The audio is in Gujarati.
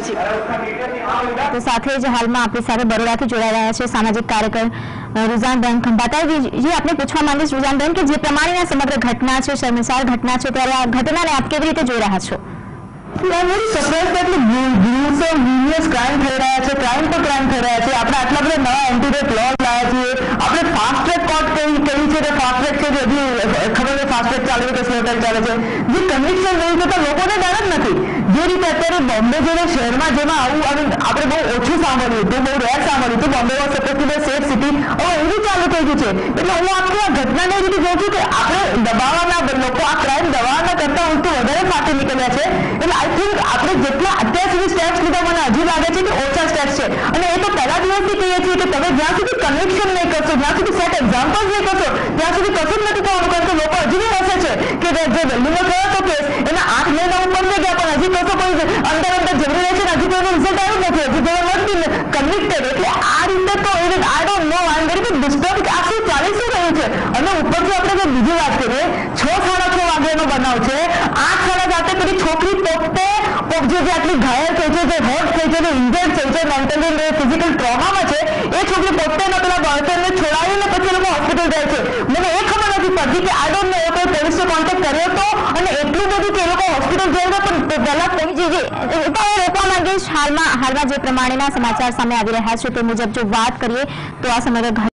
तो साथ ज हालમાં આપણી સાથે બરોડાથી જોડાઈ રહ્યા છે સામાજિક કાર્યકર रुझान खंबाता जी आपने पूछवा માંગીશ रुझान કે જે પ્રમાણેના સમગ્ર ઘટના છે શર્મસાર ઘટના છે ત્યારે આ ઘટનાને આપ કેવી રીતે જોઈ રહ્યા છો? क्राइम થઈ રહ્યા છે, ક્રાઇમ પર ક્રાઇમ થઈ રહ્યા છે. આપણે આટલા બધા નવા એન્ટીડોટ લો લાવ્યા છીએ. આપણે ફાસ્ટ ટ્રેક કોર્ટ કહી છે કે ફાસ્ટ ટ્રેક છે, હજી ખબર છે ફાસ્ટ ટ્રેક ચાલે છે કે સ્લો ટ્રેક ચાલે છે. જે કન્વિક્શન રહી છે તો લોકોને ડર જ નથી. જે રીતે અત્યારે બોમ્બે જેવા શહેરમાં જેમાં આવું આપણે બહુ ઓછું સાંભળ્યું હતું, બહુ રેર સાંભળ્યું હતું. Bombay was suppose to be safe city, હવે એવું ચાલુ થઈ ગયું છે. એટલે હું આખી આ ઘટનાને એ રીતે જોઉં છું કે આપણે દબાવવાના લોકો આ ક્રાઇમ દબાવવાના કરતા ઉલટું વધારે ફાટી નીકળ્યા છે. એટલે આઈ થિંક આપણે જેટલા અત્યાર સુધી સ્ટેપ્સ લીધા મને હજી લાગે છે કે ઓછા સ્ટેપ્સ છે. અને એ તો પહેલા દિવસથી કહીએ છીએ કે તમે જ્યાં સુધી કન્વિક્શન નહીં કરશો, જ્યાં સુધી સેટ એક્ઝામ્પલ્સ નહીં કરશો, ત્યાં સુધી કશું જ નથી થવાનું. કારણ કે લોકો હજી બી હસે છે કે જે દિલ્હીમાં થયો હતો કેસ એના 8 મહિના ઉપર થઈ ગયા પણ હજી કશો કોઈ અંદર જબરી રહે છે ને હજી કોઈનું રિઝલ્ટ આવ્યું નથી, હજી કોઈ નથી કન્વિક્ટેડ. એટલે આ રીતે તો I don't know, I am very disturb કે આ શું ચાલી શું રહ્યું છે. અને ઉપરથી આપણે જો બીજી વાત કરીએ, 6:30 વાગ્યાનો બનાવ છે. 8:30 પેલી છોકરી પોતે જે આટલી ઘાયલ થઈ છે, જે હર્ટ થઈ છે, જે ઇન્જર્ડ થઈ છે, મેન્ટલી ફિઝિકલ ટ્રોમામાં છે, એ છોકરી પોતે પેલા બોયફ્રેન્ડને છોડાવીને પછી લોકો હોસ્પિટલ જાય છે. મને એ ખબર નથી પડતી કે આઈ ડોન્ટ નો એ કોઈ પોલીસને કોન્ટેક્ટ કર્યો હતો અને એટલું બધું કે એ લોકો હોસ્પિટલ જઈ ગયા પણ પહેલા રોકવા માંગીશ. હાલમાં જે પ્રમાણેના સમાચાર સામે આવી રહ્યા છે તે મુજબ જો વાત કરીએ તો આ સમગ્ર